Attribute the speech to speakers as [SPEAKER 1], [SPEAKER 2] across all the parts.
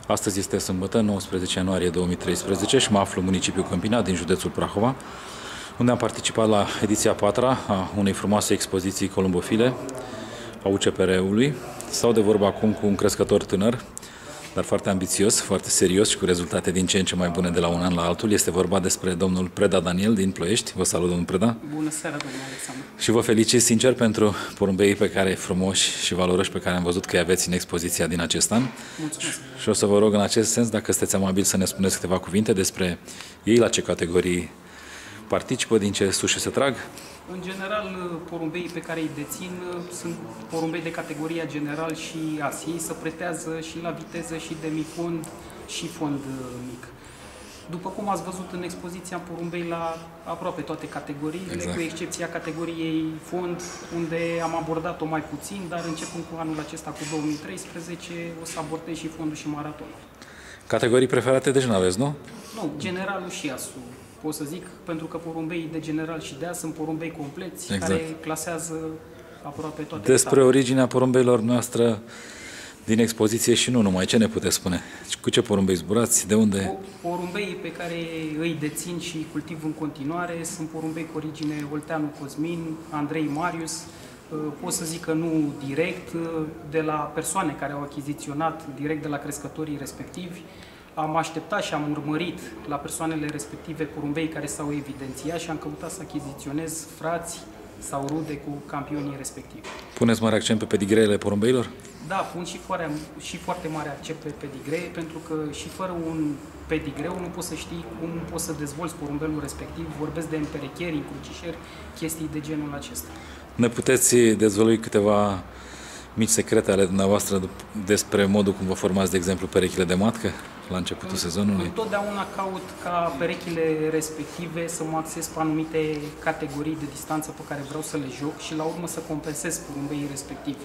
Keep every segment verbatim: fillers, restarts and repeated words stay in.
[SPEAKER 1] Astăzi este sâmbătă, nouăsprezece ianuarie două mii treisprezece și mă aflu în municipiul Câmpina, din județul Prahova, unde am participat la ediția a patra a unei frumoase expoziții columbofile a U C P R-ului. Stau de vorbă acum cu un crescător tânăr, dar foarte ambițios, foarte serios și cu rezultate din ce în ce mai bune de la un an la altul. Este vorba despre domnul Preda Daniel din Ploiești. Vă salut, domnul Preda.
[SPEAKER 2] Bună seara, domnule Alexandru.
[SPEAKER 1] Și vă felicit sincer pentru porumbeii pe care, frumoși și valoroși, pe care am văzut că îi aveți în expoziția din acest an.
[SPEAKER 2] Mulțumesc.
[SPEAKER 1] Și o să vă rog în acest sens, dacă sunteți amabil, să ne spuneți câteva cuvinte despre ei, la ce categorii participă, din ce sușe se trag.
[SPEAKER 2] În general, porumbeii pe care îi dețin sunt porumbei de categoria general și as. Ei se pretează și la viteză și de mic fond și fond mic. După cum ați văzut în expoziția, porumbei la aproape toate categoriile, exact, cu excepția categoriei fond, unde am abordat-o mai puțin, dar începând cu anul acesta, cu două mii treisprezece, o să abordez și fondul și maratonul.
[SPEAKER 1] Categorii preferate deci n-aveți, nu?
[SPEAKER 2] Nu, generalul și asul. Pot să zic, pentru că porumbeii de general și de as sunt porumbei compleți, exact, care clasează aproape toate.
[SPEAKER 1] Despre etapele. Originea porumbeilor noastre din expoziție și nu numai, ce ne puteți spune? Cu ce porumbei zburați? De unde?
[SPEAKER 2] Porumbeii pe care îi dețin și îi cultiv în continuare sunt porumbei cu origine Olteanu Cosmin, Andrei Marius. Pot să zic că nu direct, de la persoane care au achiziționat direct de la crescătorii respectivi. Am așteptat și am urmărit la persoanele respective porumbei care s-au evidențiat și am căutat să achiziționez frați sau rude cu campionii respectivi.
[SPEAKER 1] Puneți mare accent pe pedigreele porumbeilor?
[SPEAKER 2] Da, pun și foarte, și foarte mare accent pe pedigree, pentru că și fără un pedigreu nu poți să știi cum poți să dezvolți porumbelul respectiv. Vorbesc de împerecheri, încrucișări, chestii de genul acesta. Ne
[SPEAKER 1] puteți dezvălui câteva mici secrete ale dumneavoastră despre modul cum vă formați, de exemplu, perechile de matcă la începutul în, sezonului?
[SPEAKER 2] Întotdeauna caut ca perechile respective să mă acces pe anumite categorii de distanță pe care vreau să le joc și la urmă să compensez porumbeii respectivi.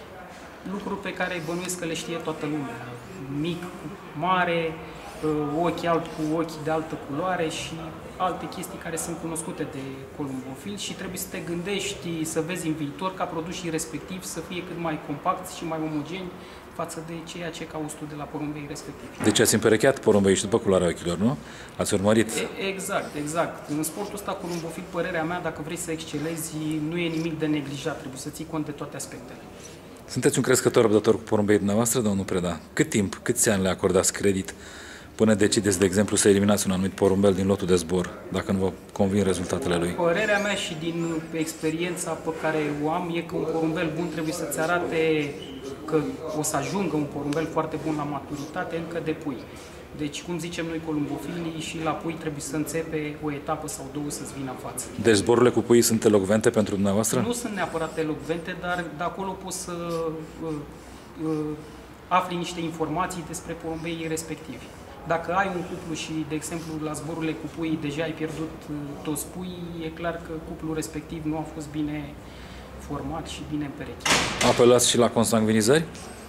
[SPEAKER 2] Lucruri pe care bănuiesc că le știe toată lumea. Mic, mare, ochi alt cu ochi de altă culoare și alte chestii care sunt cunoscute de columbofil și trebuie să te gândești, să vezi în viitor ca produsii respectivi să fie cât mai compacți și mai omogeni față de ceea ce cauți tu de la porumbei respectivi.
[SPEAKER 1] Deci ați împerecheat porumbei și după culoarea ochilor, nu? Ați urmărit?
[SPEAKER 2] E, exact, exact. În sportul ăsta columbofil, părerea mea, dacă vrei să excelezi, nu e nimic de neglijat, trebuie să ții cont de toate aspectele.
[SPEAKER 1] Sunteți un crescător răbdător cu porumbei dumneavoastră, domnul Preda? Cât timp, câți ani le acordați credit până decideți, de exemplu, să eliminați un anumit porumbel din lotul de zbor, dacă nu vă convin rezultatele lui?
[SPEAKER 2] Părerea mea și din experiența pe care o am e că un porumbel bun trebuie să-ți arate că o să ajungă un porumbel foarte bun la maturitate încă de pui. Deci, cum zicem noi columbofilii, și la pui trebuie să înțepe o etapă sau două să-ți vină în față.
[SPEAKER 1] Deci zborurile cu pui sunt elocvente pentru dumneavoastră?
[SPEAKER 2] Nu sunt neapărat elocvente, dar de acolo poți să uh, uh, afli niște informații despre porumbeii respectivi. Dacă ai un cuplu și, de exemplu, la zborurile cu pui deja ai pierdut toți puii, e clar că cuplul respectiv nu a fost bine format și bine împerecheat.
[SPEAKER 1] Apelați și la consanguinizări?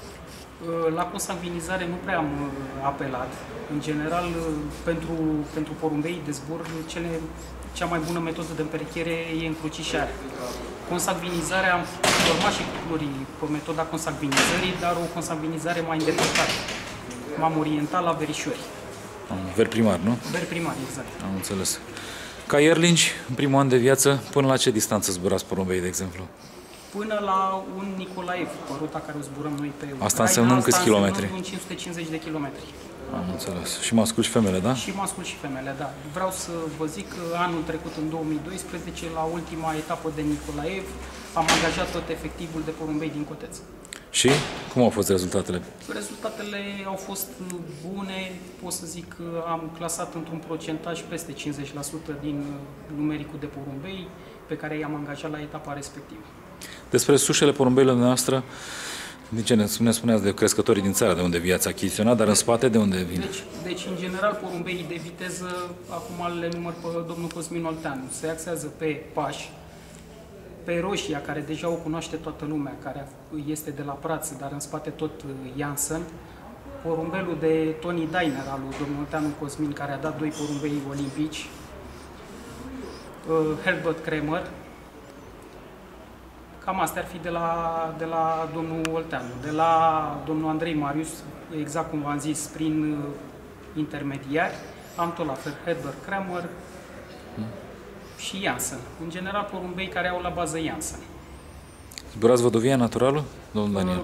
[SPEAKER 2] La consanguinizare nu prea am apelat. În general, pentru, pentru porumbei de zbor, cele, cea mai bună metodă de împerechere e încrucișare. Consanguinizarea, am format și cupluri pe metoda consanguinizării, dar o consanguinizare mai îndepărtată. M-am orientat la verișori.
[SPEAKER 1] Ver primar, nu?
[SPEAKER 2] Ver primar, exact.
[SPEAKER 1] Am înțeles. Ca ierlingi, în primul an de viață, până la ce distanță zburați porumbei, de exemplu?
[SPEAKER 2] Până la un Nicolaev, pe ruta care o zburăm noi pe Ucraina.
[SPEAKER 1] Asta înseamnă câți kilometri?
[SPEAKER 2] Un cinci sute cincizeci de kilometri.
[SPEAKER 1] Am înțeles. Și mascul și femele, da?
[SPEAKER 2] Și mascul și femele, da. Vreau să vă zic că anul trecut, în două mii doisprezece, la ultima etapă de Nicolaev, am angajat tot efectivul de porumbei din Coteț.
[SPEAKER 1] Și cum au fost rezultatele?
[SPEAKER 2] Rezultatele au fost bune, pot să zic că am clasat într-un procentaj peste cincizeci la sută din numericul de porumbei pe care i-am angajat la etapa respectivă.
[SPEAKER 1] Despre sușele porumbeilor noastre, din ce ne spuneați de crescătorii din țară, de unde vi-ați achiziționat, dar în spate de unde vin?
[SPEAKER 2] Deci, deci, în general, porumbei de viteză, acum le număr pe domnul Cosmin Olteanu, se axează pe pași, pe roșia, care deja o cunoaște toată lumea, care este de la Prață, dar în spate tot Janssen, porumbelul de Tony Dainer, al lui domnul Olteanu Cosmin, care a dat doi porumbei olimpici, Herbert Kramer, Cam astea ar fi de la, de la domnul Olteanu. De la domnul Andrei Marius, exact cum v-am zis, prin intermediari, am tot la fel Herbert Kramer hmm. și Janssen. În general, porumbei care au la bază Janssen.
[SPEAKER 1] Zburați văduvia naturală, domnul Daniel?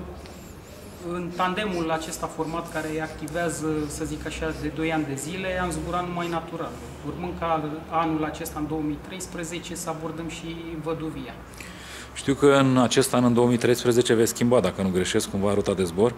[SPEAKER 2] În tandemul acesta format care activează, să zic așa, de doi ani de zile, am zburat numai natural. Urmând ca anul acesta, în două mii treisprezece, să abordăm și văduvia.
[SPEAKER 1] Știu că în acest an, în două mii treisprezece, veți schimba, dacă nu greșesc, cumva ruta de zbor?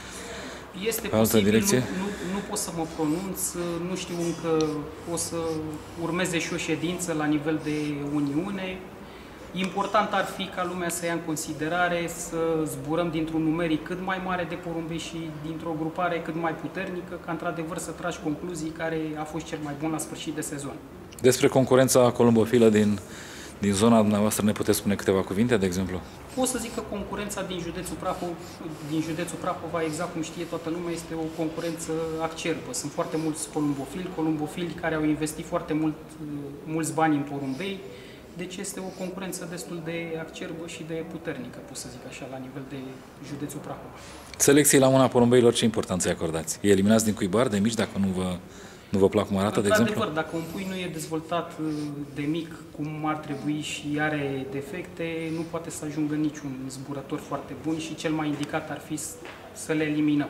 [SPEAKER 2] Este posibil, nu, nu, nu pot să mă pronunț, nu știu încă, o să urmeze și o ședință la nivel de Uniune. Important ar fi ca lumea să ia în considerare să zburăm dintr-un numeric cât mai mare de porumbei și dintr-o grupare cât mai puternică, ca într-adevăr să tragi concluzii care a fost cel mai bun la sfârșit de sezon.
[SPEAKER 1] Despre concurența columbofilă din, din zona dumneavoastră ne puteți spune câteva cuvinte, de exemplu?
[SPEAKER 2] Pot să zic că concurența din județul Prahova, din județul Prahova, exact cum știe toată lumea, este o concurență acerbă. Sunt foarte mulți columbofili, columbofili care au investit foarte mult, mulți bani în porumbei. Deci este o concurență destul de acerbă și de puternică, pot să zic așa, la nivel de județul Prahova.
[SPEAKER 1] Selecției la mâna porumbeilor, ce importanță îi acordați? Îi eliminați din cuibar de mici dacă nu vă, nu vă plac cum arată, de exemplu?
[SPEAKER 2] Într-adevăr, dacă un pui nu e dezvoltat de mic cum ar trebui și are defecte, nu poate să ajungă niciun zburător foarte bun și cel mai indicat ar fi să le eliminăm.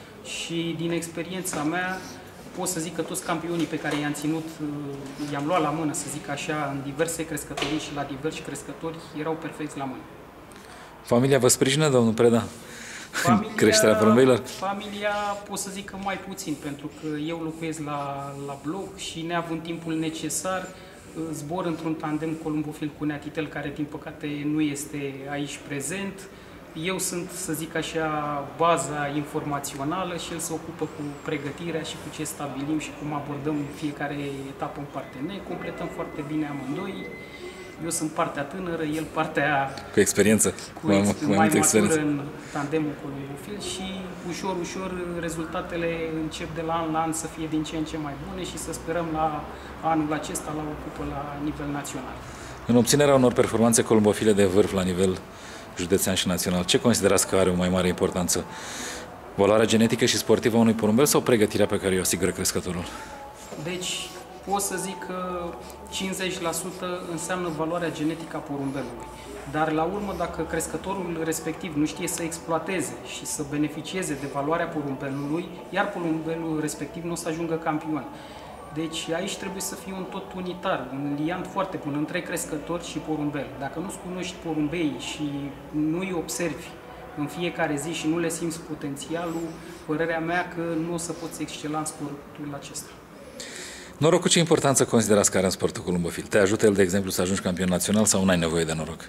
[SPEAKER 2] Și din experiența mea, pot să zic că toți campionii pe care i-am ținut, i-am luat la mână, să zic așa, în diverse crescătorii și la diversi crescători, erau perfecți la mână.
[SPEAKER 1] Familia vă sprijină, domnul Preda,
[SPEAKER 2] familia,
[SPEAKER 1] în creșterea porumbeilor?
[SPEAKER 2] Familia, pot să zic că mai puțin, pentru că eu locuiesc la, la bloc și neavând timpul necesar, zbor într-un tandem columbofil cu Neatitel, care din păcate nu este aici prezent. Eu sunt, să zic așa, baza informațională și el se ocupă cu pregătirea și cu ce stabilim și cum abordăm fiecare etapă în parte. Ne completăm foarte bine amândoi. Eu sunt partea tânără, el partea
[SPEAKER 1] cu experiență,
[SPEAKER 2] cu ex mai, mai matură în tandemul columbofil și ușor, ușor rezultatele încep de la an la an să fie din ce în ce mai bune și să sperăm la anul acesta la o cupă la nivel național.
[SPEAKER 1] În obținerea unor performanțe columbofile de vârf la nivel județean și național, ce considerați că are o mai mare importanță? Valoarea genetică și sportivă a unui porumbel sau pregătirea pe care o asigură crescătorul?
[SPEAKER 2] Deci, pot să zic că cincizeci la sută înseamnă valoarea genetică a porumbelului. Dar, la urmă, dacă crescătorul respectiv nu știe să exploateze și să beneficieze de valoarea porumbelului, iar porumbelul respectiv nu o să ajungă campion. Deci aici trebuie să fie un tot unitar, un liant foarte bun între crescător și porumbel. Dacă nu-ți cunoști porumbei și nu îi observi în fiecare zi și nu le simți potențialul, părerea mea că nu o să poți excela în sportul acesta.
[SPEAKER 1] Norocul ce importanță considerați că are în sportul columbofil? Te ajută el, de exemplu, să ajungi campion național sau nu ai nevoie de noroc?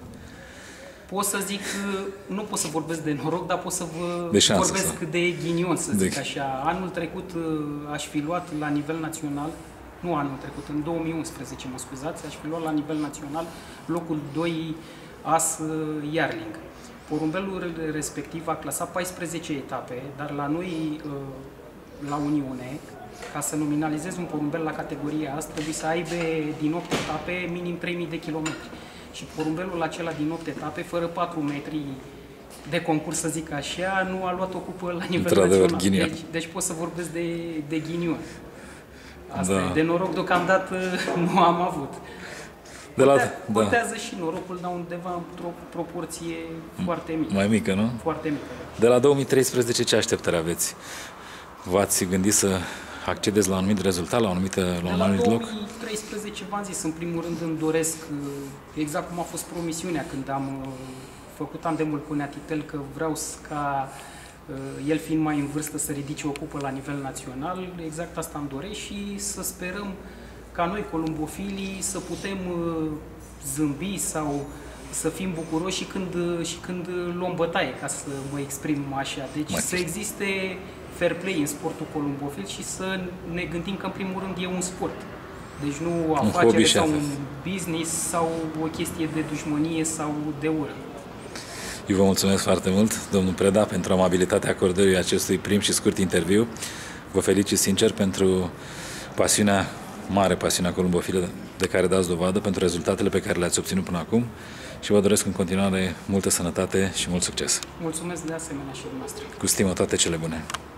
[SPEAKER 2] Pot să zic, nu pot să vorbesc de noroc, dar pot să vă
[SPEAKER 1] de șansă,
[SPEAKER 2] vorbesc
[SPEAKER 1] sau?
[SPEAKER 2] de ghinion, să zic
[SPEAKER 1] de...
[SPEAKER 2] așa. Anul trecut aș fi luat la nivel național, nu anul trecut, în două mii unsprezece, mă scuzați, aș fi luat la nivel național locul doi as Yarling. Porumbelul respectiv a clasat paisprezece etape, dar la noi, la Uniune, ca să nominalizezi un porumbel la categoria asta, trebuie să aibă din opt etape minim trei mii de kilometri. Și porumbelul acela din opt etape, fără patru metri de concurs, să zic așa, nu a luat o cupă la nivel național. Deci, deci pot să vorbesc de, de ghinion. Asta da. e, de noroc deocamdată nu am avut.
[SPEAKER 1] De la,
[SPEAKER 2] Contează
[SPEAKER 1] da.
[SPEAKER 2] și norocul, dar undeva într-o proporție foarte mică.
[SPEAKER 1] Mai mică, nu?
[SPEAKER 2] Foarte mică.
[SPEAKER 1] De la două mii treisprezece ce așteptări aveți? V-ați gândit să accedeți la un anumit rezultat, la un anumit, la un anumit loc?
[SPEAKER 2] De la două mii treisprezece, v-am zis, în primul rând îmi doresc, exact cum a fost promisiunea când am făcut tandemul cu Neatitel, că vreau ca el fiind mai în vârstă să ridice o cupă la nivel național, exact asta îmi doresc și să sperăm ca noi, columbofilii, să putem zâmbi sau să fim bucuroși și când, și când luăm bătaie, ca să mă exprim așa. Deci mai să existe fair play în sportul columbofil și să ne gândim că, în primul rând, e un sport. Deci nu o afacere sau un business sau o chestie de dușmănie sau de ură.
[SPEAKER 1] Eu vă mulțumesc foarte mult, domnul Preda, pentru amabilitatea acordării acestui prim și scurt interviu. Vă felicit sincer pentru pasiunea, mare pasiunea columbofilă de care dați dovadă, pentru rezultatele pe care le-ați obținut până acum și vă doresc în continuare multă sănătate și mult succes.
[SPEAKER 2] Mulțumesc de asemenea și dumneavoastră.
[SPEAKER 1] Cu stimă, toate cele bune!